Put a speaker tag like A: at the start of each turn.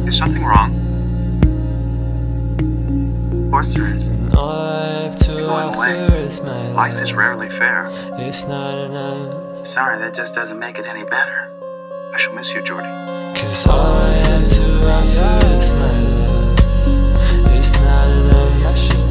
A: Is something wrong? Of course there is. You're going away. Life is rarely fair.
B: It's not enough.
A: Sorry, that just doesn't make it any better. I shall miss you, Geordi.
B: 'Cause all I have to offer is my love. It's not enough.